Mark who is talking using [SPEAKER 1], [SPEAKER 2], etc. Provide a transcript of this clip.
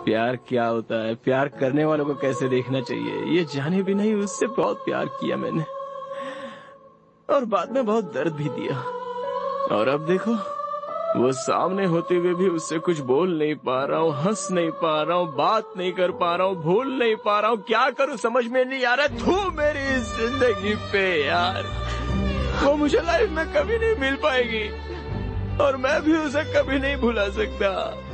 [SPEAKER 1] प्यार क्या होता है, प्यार करने वालों को कैसे देखना चाहिए, ये जाने भी नहीं उससे बहुत प्यार किया मैंने और बाद में बहुत दर्द भी दिया। और अब देखो, वो सामने होते हुए भी उससे कुछ बोल नहीं पा रहा हूँ, हंस नहीं पा रहा हूँ, बात नहीं कर पा रहा हूँ, भूल नहीं पा रहा हूँ। क्या करूँ समझ में नहीं आ रहा। तू मेरी जिंदगी पे यार, वो मुझे लाइफ में कभी नहीं मिल पाएगी और मैं भी उसे कभी नहीं भुला सकता।